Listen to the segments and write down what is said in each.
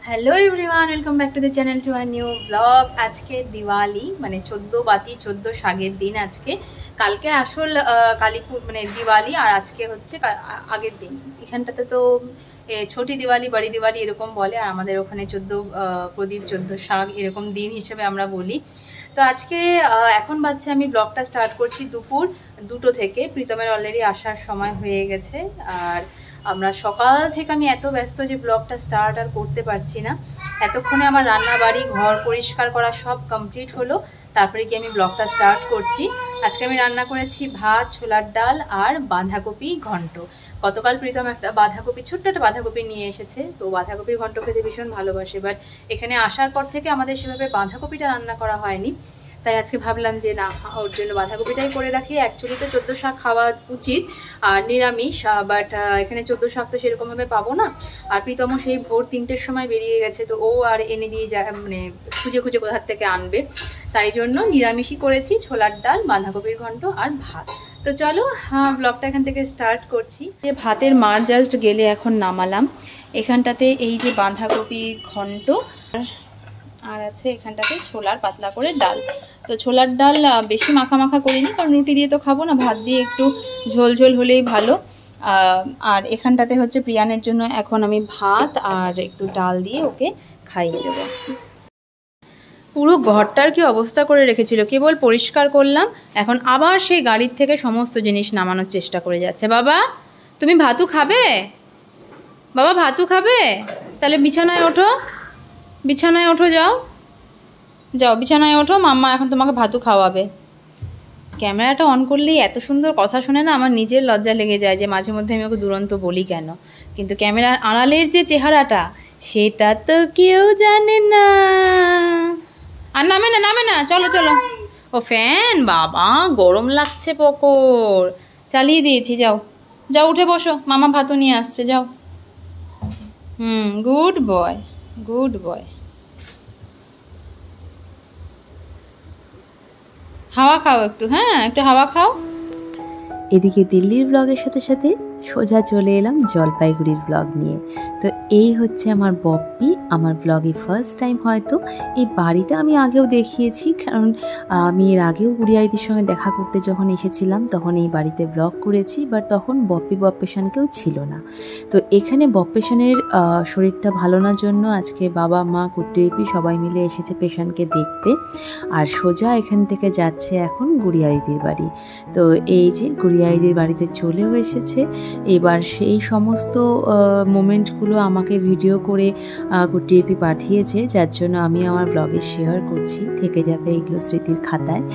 Hello everyone welcome back to the channel to our new blog. आज के दिवाली माने 14 बाती 14 शागेर दिन। आज के कल के आसल कालीपुर माने दिवाली और आज के होच्छे आगेर दिन। एखानटाते तो छोटी दिवाली बड़ी दिवाली एरकम बोले और आमादेर ओखाने 14 प्रदीप 14 शाक एरकम दिन हिसेबे आमरा बोली। तो आज के एखन बाजছে আমি ব্লগটা স্টার্ট করছি দুপুর 2টো থেকে। প্রীতমের অলরেডি আসার সময় হয়ে গেছে আর আমরা সকাল থেকে আমি এত ব্যস্ত যে ব্লগটা স্টার্ট আর করতে পারছি না। এতক্ষণে আমার রান্না বাড়ি ঘর পরিষ্কার করা সব কমপ্লিট হলো, তারপরে কি আমি ব্লগটা স্টার্ট করছি। আজকে আমি রান্না করেছি ভাত, ছোলার ডাল আর বাঁধাকপি ঘন্ট। গতকাল প্রীতম একটা বাঁধাকপি ছোট্ট একটা বাঁধাকপি নিয়ে এসেছে, তো বাঁধাকপির ঘন্ট খেতে ভীষণ ভালোবাসে। বাট এখানে আসার পর থেকে আমাদের সেভাবে বাঁধাকপিটা রান্না করা হয়নি, তাই আজকে ভাবলাম যে না ওর জন্য বাঁধাকপিটাই করে রাখি। অ্যাকচুয়ালি তো 14 শাক খাওয়া উচিত আর নিরামিষ, বাট এখানে 14 শাক তো সেরকমভাবে পাবো না। আর প্রীতমও সেই ভোর 3টের সময় বেরিয়ে গেছে, তো ও আর এনে দিয়ে যায় মানে খুঁজে খুঁজে কোথার থেকে আনবে, তাই জন্য নিরামিষই করেছি, ছোলার ডাল, বাঁধাকপির ঘন্ট আর ভাত। তো চলো ব্লগটা এখান থেকে স্টার্ট করছি। ভাতের মার জাস্ট গেলে এখন নামালাম। এখানটাতে এই যে বাঁধাকপি ঘন্ট আর আছে এখানটাতে ছোলার পাতলা করে ডাল। তো ছোলার ডাল বেশি মাখা মাখা করিনি, কারণ রুটি দিয়ে তো খাবো না, ভাত দিয়ে একটু ঝোল ঝোল হলেই ভালো। আর এখানটাতে হচ্ছে প্রিয়ানের জন্য এখন আমি ভাত আর একটু ডাল দিয়ে ওকে খাইয়ে দেবো। পুরো ঘরটার কি অবস্থা করে রেখেছিল, কেবল পরিষ্কার করলাম, এখন আবার সেই গাড়ির থেকে সমস্ত জিনিস নামানোর চেষ্টা করে যাচ্ছে। বাবা তুমি ভাতু খাবে? বাবা ভাতু খাবে? তাহলে বিছানায় ওঠো, বিছানায় ওঠো, যাও যাও বিছানায় ওঠো, মাম্মা এখন তোমাকে ভাতু খাওয়াবে। ক্যামেরাটা অন করলেই এত সুন্দর কথা শুনে না আমার নিজের লজ্জা লেগে যায় যে মাঝে মধ্যে আমি ওকে দুরন্ত বলি কেন, কিন্তু ক্যামেরার আড়ালের যে চেহারাটা সেটা তো কেউ জানে না। আর নামে না নামে না, চলো চলো। ও ফ্যান, বাবা গরম লাগছে পকর, চালিয়ে দিয়েছি, যাও যাও উঠে বসো, মামা ভাতু নিয়ে আসছে, যাও। Good boy good boy. হাওয়া খাও একটু, হ্যাঁ একটু হাওয়া খাও। এদিকে দিল্লির ব্লগের সাথে সাথে সোজা চলে এলাম জলপাইগুড়ির ব্লগ নিয়ে। তো এই হচ্ছে আমার বপ্পি, আমার ব্লগে ফার্স্ট টাইম। হয়তো এই বাড়িটা আমি আগেও দেখিয়েছি, কারণ আমি এর আগেও গুড়িয়াইদের সঙ্গে দেখা করতে যখন এসেছিলাম তখন এই বাড়িতে ব্লগ করেছি, বাট তখন বপ্পি বপ্পেশান কেউ ছিল না। তো এখানে বপ্পেশানের শরীরটা ভালো না জন্য আজকে বাবা মা কুট্টুইপি সবাই মিলে এসেছে পেশেন্টকে দেখতে, আর সোজা এখান থেকে যাচ্ছে এখন গুড়িয়াইদের বাড়ি। তো এই যে গুড়িয়াইদের বাড়িতে চলেও এসেছে। এবার সেই সমস্ত মোমেন্টগুলো আমাকে ভিডিও করে কুট্টুইপি পাঠিয়েছে, যার জন্য আমি আমার ব্লগে শেয়ার করছি, থেকে যাবে এগুলো স্মৃতির খাতায়।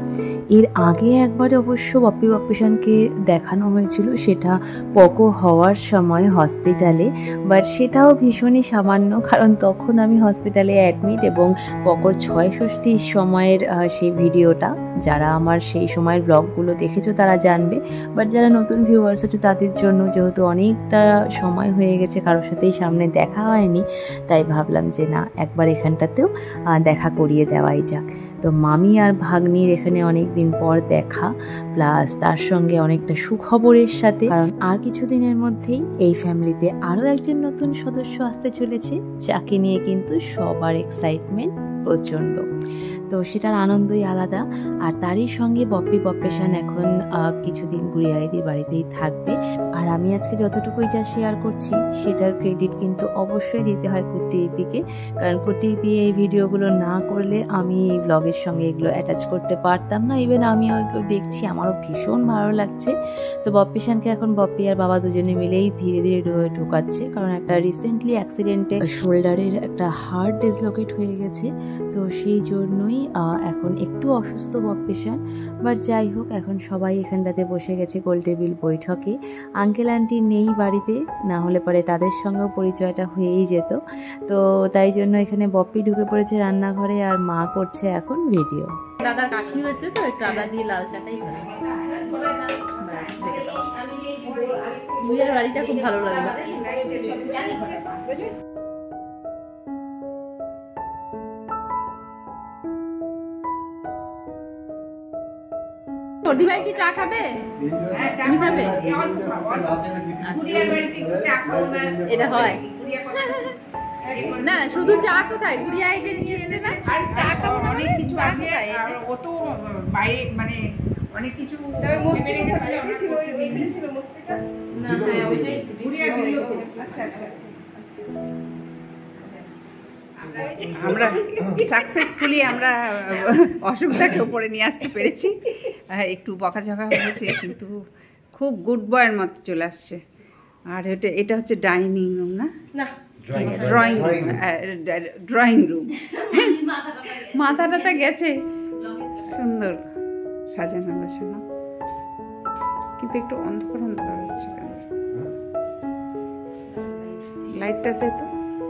এর আগে একবার অবশ্য বপ্পি বপ্পেশানকে দেখানো হয়েছিল, সেটা পকো হওয়ার সময় হসপিটালে, বাট সেটাও ভীষণই সামান্য, কারণ তখন আমি হসপিটালে অ্যাডমিট এবং পকোর 6 ষষ্ঠীর সময়ের সেই ভিডিওটা যারা আমার সেই সময়ের ব্লগগুলো দেখেছো তারা জানবে, বাট যারা নতুন ভিউয়ার্স আছে তাদের জন্য যেহেতু অনেকটা সময় হয়ে গেছে কারোর সাথেই সামনে দেখা হয়নি, তাই ভাবলাম যে না একবার এখানটাতেও দেখা করিয়ে দেওয়াই যাক। তো মামি আর ভাগ্নির এখানে অনেক দিন পর দেখা, প্লাস তার সঙ্গে অনেকটা সুখবরের সাথে, কারণ আর কিছুদিনের মধ্যেই এই ফ্যামিলিতে আরও একজন নতুন সদস্য আসতে চলেছে, যাকে নিয়ে কিন্তু সবার এক্সাইটমেন্ট প্রচণ্ড। তো সেটার আনন্দই আলাদা। আর তারই সঙ্গে বপ্পি বপ্পেশান এখন কিছুদিন গুড়িয়াইদের বাড়িতেই থাকবে। আর আমি আজকে যতটুকুই যা শেয়ার করছি সেটার ক্রেডিট কিন্তু অবশ্যই দিতে হয় কুট্টুইপিকে, কারণ কুট্টুইপি এই ভিডিওগুলো না করলে আমি এই ব্লগের সঙ্গে এগুলো অ্যাটাচ করতে পারতাম না। ইভেন আমিও এগুলো দেখছি, আমারও ভীষণ ভালো লাগছে। তো বপ্পেশানকে এখন বপ্পি আর বাবা দুজনে মিলেই ধীরে ধীরে ঢোকাচ্ছে, কারণ একটা রিসেন্টলি অ্যাক্সিডেন্টে শোল্ডারের একটা হার্ট ডিসলোকেট হয়ে গেছে, তো সেই জন্যই এখন একটু অসুস্থ বপ্পেশান। বাট যাই হোক, এখন সবাই এখানটাতে বসে গেছে গোল টেবিল বৈঠকে। আঙ্কেল আন্টি নেই বাড়িতে, না হলে পরে তাদের সঙ্গেও পরিচয়টা হয়েই যেত। তো তাই জন্য এখানে বপ্পি ঢুকে পড়েছে রান্নাঘরে, আর মা করছে এখন ভিডিও। দাদার কাশি হয়েছে, তো একটু আদা দিয়ে লাল চাটাই করে নিজের বাড়িটা খুব ভালো লাগলো। সর্দি ভাই কি চা খাবে? তুমি খাবে? এটা হয় না শুধু চা কোথায় গুড়িয়ায় যে নিয়ে এসেছে না আর চা খাবো অনেক কিছু আছে ও তো বাইরে মানে অনেক কিছু তবে মস্তি ছিল ওই ছিল মস্তিটা না হ্যাঁ ওইটাই গুড়িয়া দিল আচ্ছা আচ্ছা আচ্ছা আমরা সাকসেসফুলি আমরা অসুবিধাকে উপরে নিয়ে আসতে পেরেছি একটু বকাঝকা হয়েছে কিন্তু খুব গুড বয়ের মতো চলে আসছে আর এটা হচ্ছে ডাইনিং রুম না ড্রয়িং রুম মাথাটা গেছে সুন্দর সাজানো গোছানো কিন্তু একটু অন্ধকার অন্ধকার হচ্ছে কেন লাইটটাতে তো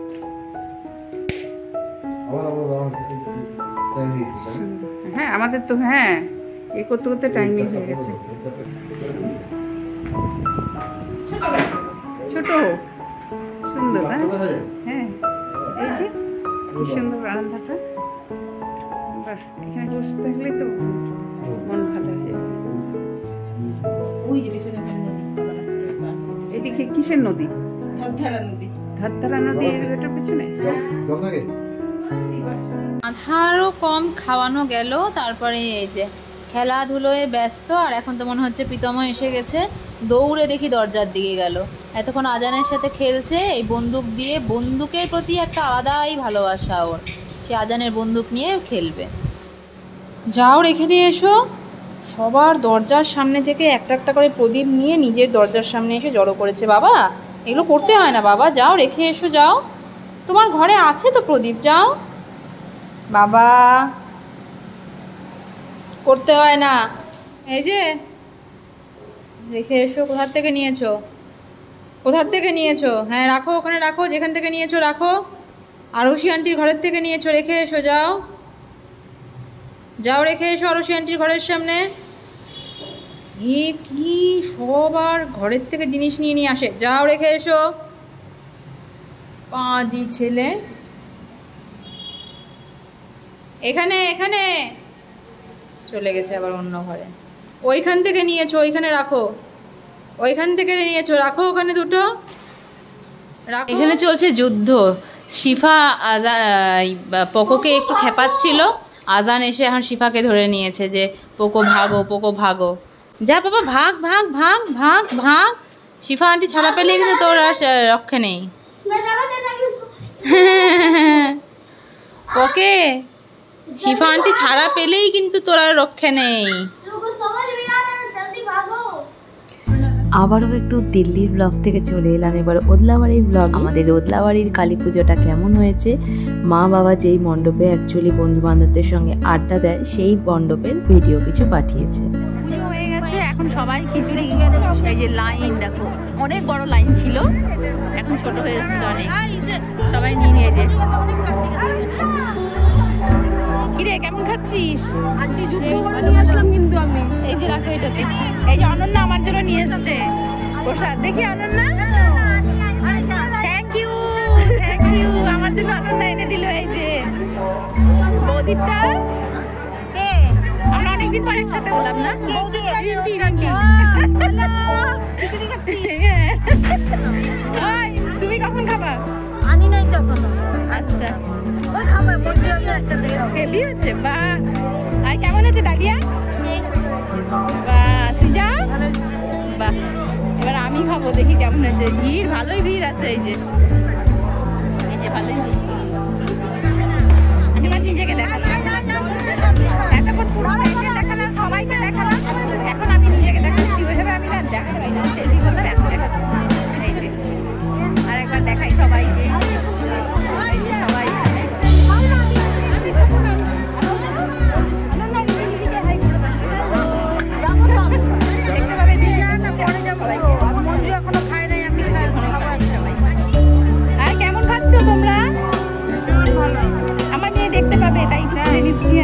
হ্যাঁ আমাদের তো হ্যাঁ এ করতে করতে টাইমিং হয়ে গেছে ছোট সুন্দর হ্যাঁ এই যে কি সুন্দর বারান্দাটা এখানে বসে থাকলে তো মন ভালো হয়ে যাবে এদিকে কিসের নদী ধরধারা নদী এটার পেছনে আধারও কম খাওয়ানো গেল তারপরে এই যে খেলাধুলোয় ব্যস্ত আর এখন তো মনে হচ্ছে প্রীতম এসে গেছে দৌড়ে দেখি দরজার দিকে গেল এতক্ষণ আজানের সাথে খেলছে এই বন্দুক দিয়ে বন্দুকের প্রতি একটা আলাদাই ভালোবাসা ওর সে আজানের বন্দুক নিয়ে খেলবে যাও রেখে দিয়ে এসো সবার দরজার সামনে থেকে একটা একটা করে প্রদীপ নিয়ে নিজের দরজার সামনে এসে জড়ো করেছে বাবা এগুলো করতে হয় না বাবা যাও রেখে এসো যাও তোমার ঘরে আছে তো প্রদীপ যাও বাবা করতে হয় না এই যে রেখে এসো কোথার থেকে নিয়েছো হ্যাঁ রাখো ওখানে রাখো যেখান থেকে নিয়েছো রাখো আরশি আন্টির ঘরের থেকে নিয়েছো রেখে এসো যাও রেখে এসো আরশি আন্টির ঘরের সামনে এ কি সবার ঘরের থেকে জিনিস নিয়ে আসে যাও রেখে এসো পাঁচই ছেলে এখানে চলে গেছে আবার অন্য ঘরে ওইখান থেকে নিয়েছো ওইখানে রাখো রাখো ওখানে দুটো এখানে চলছে যুদ্ধ শিফা পোকোকে একটু খেপাচ্ছিল আজান এসে এখন শিফাকে ধরে নিয়েছে যে পোকো ভাগো যা বাবা ভাগ শিফা আন্টি ছাড়া পেলে কিন্তু তোর আর রক্ষে নেই ওকে শিফা আন্টি ছাড়া পেলেই কিন্তু তোর আর রক্ষে নেই আবারও একটু দিল্লির ব্লগ থেকে চলে এলাম এবার ওদলাবাড়ির ব্লগ আমাদের ওদলাবাড়ির কালী পুজোটা কেমন হয়েছে মা বাবা যেই মণ্ডপে অ্যাকচুয়ালি বন্ধু বান্ধবদের সঙ্গে আড্ডা দেয় সেই মণ্ডপের ভিডিও কিছু পাঠিয়েছে পুজো হয়ে গেছে এখন সবাই খিচুড়ি এই যে লাইন দেখো অনেক বড় লাইন ছিল এখন ছোট হয়ে এসেছে অনেক সবাই নিয়ে নিয়েছে কিরে কেমন খাচ্ছিস আন্টি যুদ্ধ করে নিয়ে আসলাম কিন্তু আমি এই যে রাখো এটাতে এই যে অনন্যা আমার জন্য নিয়ে এসেছে প্রসাদ দেখি অনন্যা থ্যাংক ইউ আমার জন্য অনন্যা এনে দিল এই যে বৌদিটা আমরা অনেকদিন পর একসাথে হলাম না তুমি কখন খাবা আনি নাই তো এখনো আচ্ছা ওই খাবার বন্ধু আমি একসাথে হেভি আছে বাহ আর কেমন আছে ডালিয়া বাহ সিজা বাহ এবার আমি খাবো দেখি কেমন আছে ভালোই ভিড় আছে এই যে ভালোই ভিড় আমি এবার নিজেকে দেখালাম এতক্ষণ পুরো দেখালাম সবাইকে দেখালাম এখন আমি নিজেকে দেখাচ্ছি ওইভাবে আমি না দেখাই না সেদিন করলাম এখন দেখাচ্ছি এই যে আর একবার দেখাই সবাইকে সবাই আর কেমন খাচ্ছ তোমরা আমার নিয়ে দেখতে পাবে তাই নিচ্ছি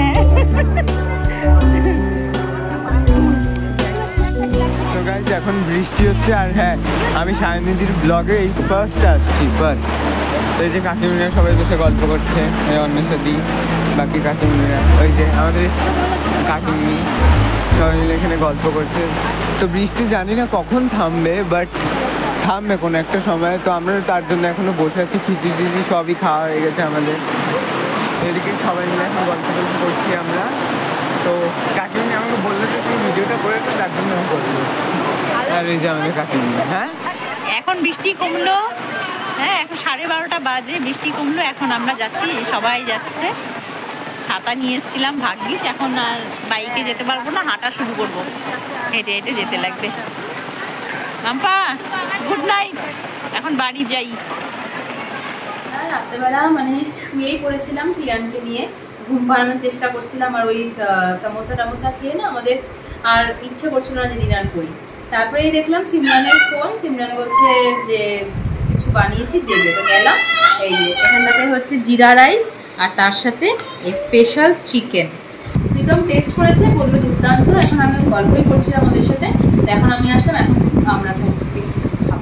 এখন বৃষ্টি হচ্ছে আর হ্যাঁ আমি সায়নিদির ব্লগে এই ফার্স্ট আসছি তো এই যে কাকিমুনিরা সবাই বসে গল্প করছে অন্বেষাদি বাকি কাকিমুনিরা ওই যে আমাদের কাকিমুনি সবাই মিলে এখানে গল্প করছে তো বৃষ্টি জানি না কখন থামবে বাট থামবে কোনো একটা সময়। তো আমরা তার জন্য এখনো বসে আছি, খিচুড়ি সবই খাওয়া হয়ে গেছে আমাদের। এদিকে সবাই মিলে এখন গল্প করছি আমরা। তো কাকিমনি আমাকে বললো যে তুমি ভিডিওটা করে তো, তার জন্য আমি করবো। আর এই যে আমাদের কাকিমনি। হ্যাঁ এখন বৃষ্টি কমলো, হ্যাঁ এখন 12:30 বাজে, বৃষ্টি কমলো, এখন আমরা যাচ্ছি, সবাই যাচ্ছে। ছাতা নিয়ে এসেছিলাম ভাগ্যিস, এখন আর বাইকে যেতে পারবো না, হাঁটা শুরু করবো, হেঁটে হেঁটে যেতে লাগবে। মাম্পা গুড নাইট, এখন বাড়ি যাই। রাত্রেবেলা মানে শুয়েই পড়েছিলাম প্রিয়ানকে নিয়ে, ঘুম পাড়ানোর চেষ্টা করছিলাম, আর ওই সামোসা টামোসা খেয়ে না আমাদের আর ইচ্ছে করছিল না যে ডিনার করি। তারপরেই দেখলাম সিমরানের ফোন, সিমরান বলছে যে কিছু বানিয়েছি দেবে, তো গেলাম। এই যে এখানটাতে হচ্ছে জিরা রাইস আর তার সাথে স্পেশাল চিকেন। একদম টেস্ট করেছে, বললো দুর্দান্ত। এখন আমি গল্পই করছিলাম ওদের সাথে, তো এখন আমি আসলাম, এখন আমরা খাবো।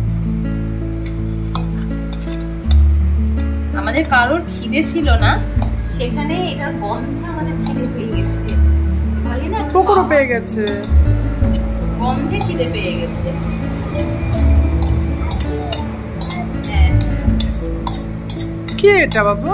আমাদের কারোর খিদে ছিল না, সেখানে এটার গন্ধে আমাদের খিদে পেয়ে গেছে। ভালো না, পকোড়া পেয়ে গেছে, গন্ধে খিদে পেয়ে গেছে। কি এটা বাবু?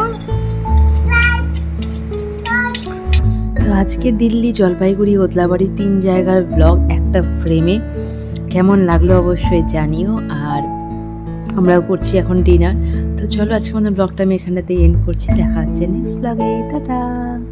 তো আজকে দিল্লি, জলপাইগুড়ি, ওদলাবাড়ি 3 জায়গার ব্লগ একটা ফ্রেমে। কেমন লাগলো অবশ্যই জানিও। আর আমরাও করছি এখন ডিনার। তো চলো আজকে আমাদের ব্লগটা আমি এখানটাতে এন্ড করছি। দেখা হচ্ছে নেক্সট ব্লগে। টাটা।